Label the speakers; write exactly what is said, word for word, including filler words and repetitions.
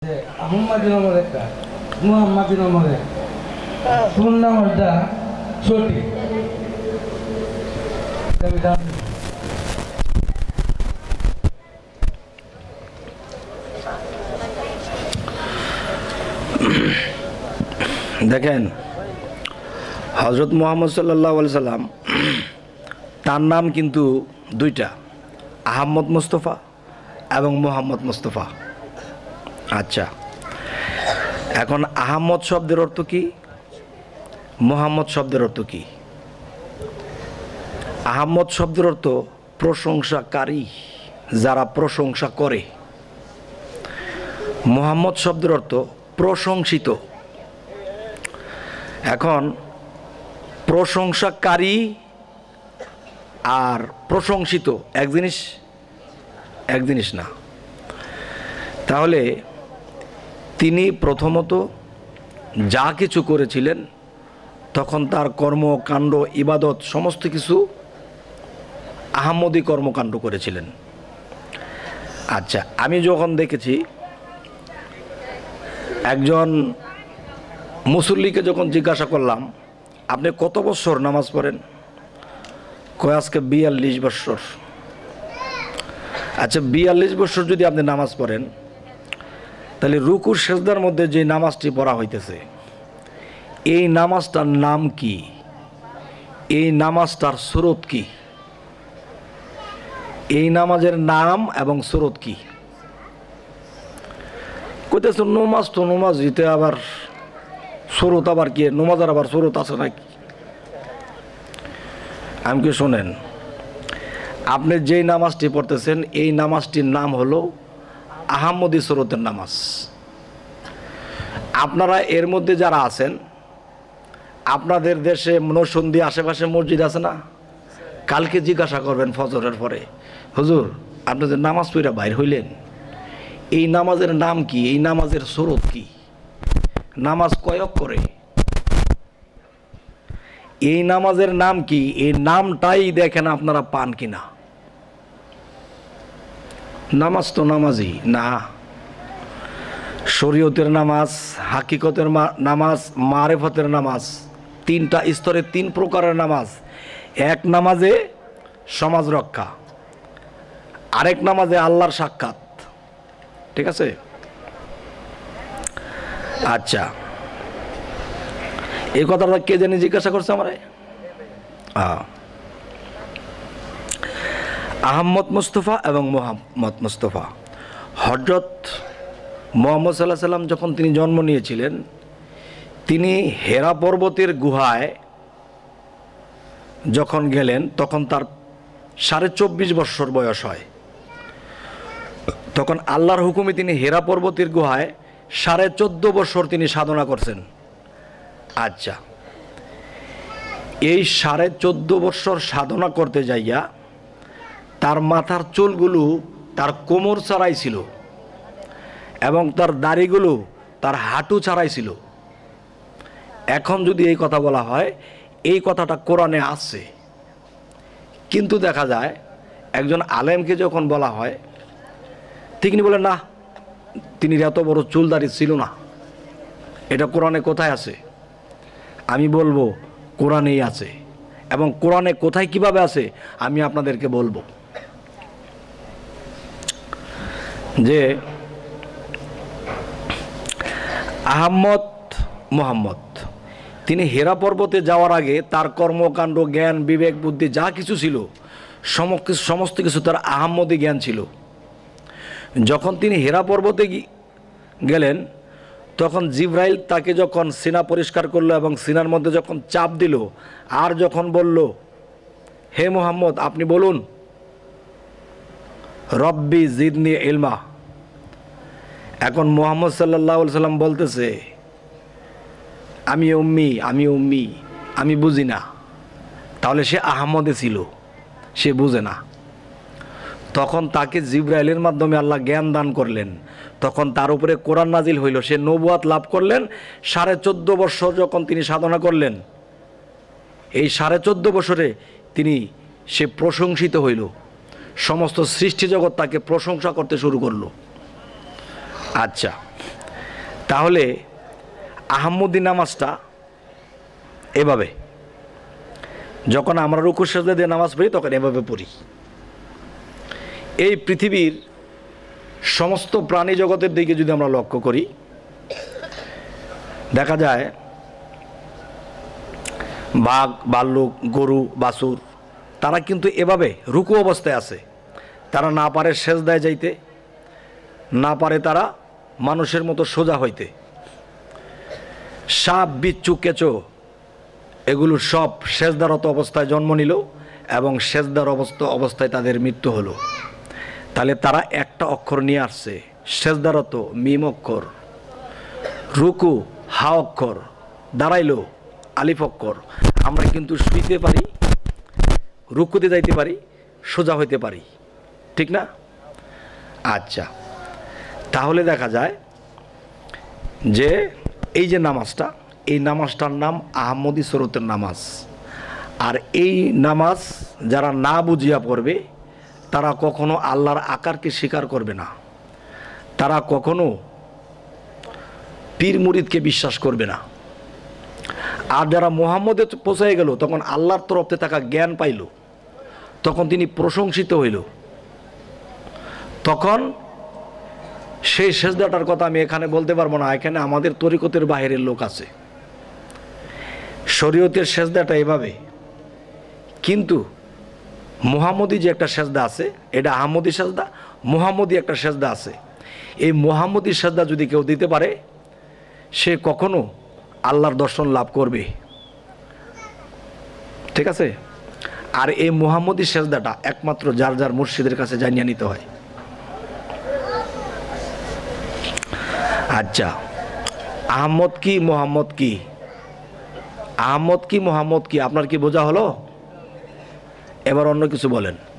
Speaker 1: আহম্মদী নামের একটা মুহাম্মাদি নামের সুন্নামটা ছোটি
Speaker 2: দেখেন হযরত মুহাম্মদ সাল্লাল্লাহু আলাইহি সাল্লাম তার নাম কিন্তু দুইটা, আহমদ মুস্তফা এবং মুহাম্মদ মুস্তফা। আচ্ছা, এখন আহমদ শব্দের অর্থ কি, মুহাম্মদ শব্দের অর্থ কি? আহমদ শব্দের অর্থ প্রশংসাকারী, যারা প্রশংসা করে। মুহাম্মদ শব্দের অর্থ প্রশংসিত। এখন প্রশংসাকারী আর প্রশংসিত এক জিনিস এক জিনিস না। তাহলে তিনি প্রথমত যা কিছু করেছিলেন তখন তার কর্মকাণ্ড, ইবাদত সমস্ত কিছু আহমদি কর্মকাণ্ড করেছিলেন। আচ্ছা, আমি যখন দেখেছি একজন মুসল্লিকে যখন জিজ্ঞাসা করলাম আপনি কত বছর নামাজ পড়েন, কয় আজকে বিয়াল্লিশ বছর। আচ্ছা, বিয়াল্লিশ বছর যদি আপনি নামাজ পড়েন তাহলে রুকুর সেজদার মধ্যে যে নামাজটি পড়া হইতেছে এই নামাজটার নাম কি, এই নামাজটার সুরত কি, এই নামাজের নাম এবং সুরত কি? কইতেছ নমাজ তো নমাজ দিতে আবার সুরত আবার কি, নমাজের আবার সুরত আছে নাকি? আমি কি শোনেন, আপনি যেই নামাজটি পড়তেছেন এই নামাজটির নাম হলো আহমদি সুরতের নামাজ। আপনারা এর মধ্যে যারা আছেন, আপনাদের দেশে নরসিংদী আশেপাশে মসজিদ আছে না, কালকে জিজ্ঞাসা করবেন ফজরের পরে, হুজুর আপনি যে নামাজ পড়া বাইর হইলেন এই নামাজের নাম কি, এই নামাজের সুরত কি, নামাজ কয়ক করে, এই নামাজের নাম কি, এই নামটাই দেখেন আপনারা পান কিনা। নামাজ তো নামাজই না, শরীয়তের নামাজ, হাকিকতের নামাজ, মারেফতের নামাজ, তিনটা স্তরে তিন প্রকারের নামাজ। এক নামাজে সমাজ রক্ষা, আরেক নামাজে আল্লাহর সাক্ষাৎ। ঠিক আছে? আচ্ছা, এই কথাটা কে জানি জিজ্ঞাসা করছে আমারে? আহমদ মুস্তফা এবং মুহাম্মদ মুস্তফা। হযরত মুহাম্মদ সাল্লাল্লাহু আলাইহি সাল্লাম যখন তিনি জন্ম নিয়েছিলেন তিনি হেরা পর্বতের গুহায় যখন গেলেন তখন তার সাড়ে চব্বিশ বৎসর বয়স হয়। তখন আল্লাহর হুকুমে তিনি হেরা পর্বতের গুহায় সাড়ে চোদ্দ বছর তিনি সাধনা করছেন। আচ্ছা, এই সাড়ে চোদ্দ বছর সাধনা করতে যাইয়া তার মাথার চুলগুলো তার কোমর ছাড়াই ছিল এবং তার দাড়িগুলো তার হাঁটু ছাড়াই ছিল। এখন যদি এই কথা বলা হয় এই কথাটা কোরআনে আছে, কিন্তু দেখা যায় একজন আলেমকে যখন বলা হয় তিনি বলেন না, তিনি এত বড় চুল দাড়ি ছিল না, এটা কোরআনে কোথায় আছে? আমি বলবো কোরআনেই আছে, এবং কোরআনে কোথায় কিভাবে আছে আমি আপনাদেরকে বলবো। যে আহমদ মুহাম্মদ তিনি হেরা পর্বতে যাওয়ার আগে তার কর্মকাণ্ড, জ্ঞান, বিবেক, বুদ্ধি যা কিছু ছিল সমস্ত সমস্ত কিছু তার আহমদি জ্ঞান ছিল। যখন তিনি হেরা পর্বতে গেলেন তখন জিব্রাইল তাকে যখন সিনা পরিষ্কার করলো এবং সিনার মধ্যে যখন চাপ দিল আর যখন বলল, হে মুহাম্মদ আপনি বলুন রব্বি জিদনি ইলমা। এখন মুহাম্মদ সাল্লাল্লাহু আলাইহি সাল্লাম বলতেছে আমি উম্মি, আমি উম্মি, আমি বুঝি না। তাহলে সে আহমদে ছিল, সে বুঝে না। তখন তাকে জিব্রাইলের মাধ্যমে আল্লাহ জ্ঞান দান করলেন, তখন তার উপরে কোরআন নাজিল হইল, সে নবুয়াত লাভ করলেন। সাড়ে চোদ্দ বছর যখন তিনি সাধনা করলেন, এই সাড়ে চোদ্দ বছরে তিনি সে প্রশংসিত হইল, সমস্ত সৃষ্টি জগৎ তাকে প্রশংসা করতে শুরু করলো। আচ্ছা, তাহলে আহম্মদী নামাজটা এভাবে, যখন আমরা রুকু সেজদা দিয়ে নামাজ পড়ি তখন এভাবে পড়ি। এই পৃথিবীর সমস্ত প্রাণী জগতের দিকে যদি আমরা লক্ষ্য করি, দেখা যায় বাঘ, ভাল্লুক, গরু, বাছুর তারা কিন্তু এভাবে রুকু অবস্থায় আছে। তারা না পারে সেজদায় যাইতে, না পারে তারা মানুষের মতো সোজা হইতে। সাপ, বিচ্ছু, কেঁচো এগুলো সব সেজদারত অবস্থায় জন্ম নিল এবং সেজদার অবস্থা অবস্থায় তাদের মৃত্যু হলো। তাহলে তারা একটা অক্ষর নিয়ে আসছে, সেজদারত মিম অক্ষর, রুকু হা অক্ষর, দাঁড়াইলো আলিফ অক্ষর। আমরা কিন্তু শুইতে পারি, রুকুতে যাইতে পারি, সোজা হইতে পারি, ঠিক না? আচ্ছা, তাহলে দেখা যায় যে এই যে নামাজটা, এই নামাজটার নাম আহমদী শরতের নামাজ। আর এই নামাজ যারা না বুঝিয়া পড়বে তারা কখনো আল্লাহর আকারকে স্বীকার করবে না, তারা কখনো পীর মুরিদকে বিশ্বাস করবে না। আর যারা মুহাম্মদে পৌঁছায় গেল তখন আল্লাহর তরফে থাকা জ্ঞান পাইল, তখন তিনি প্রশংসিত হইল, তখন সেই সেজদাটার কথা আমি এখানে বলতে পারবো না। এখানে আমাদের তরিকতের বাহিরের লোক আছে, শরীয়তের সেজদাটা এভাবে, কিন্তু মুহাম্মদী যে একটা সেজদা আছে এটা আহমদী সেজদা, মুহাম্মদী একটা সেজদা আছে। এই মুহাম্মদী সেজদা যদি কেউ দিতে পারে সে কখনো আল্লাহর দর্শন লাভ করবে, ঠিক আছে? আর এই মুহাম্মদী সেজদাটা একমাত্র যার যার মুর্শিদের কাছে জানিয়ে নিতে হয়। আচ্ছা, আহমদ কি মুহাম্মদ কি, আহমদ কি মুহাম্মদ কি আপনার কি বোঝা হলো? এবার অন্য কিছু বলেন।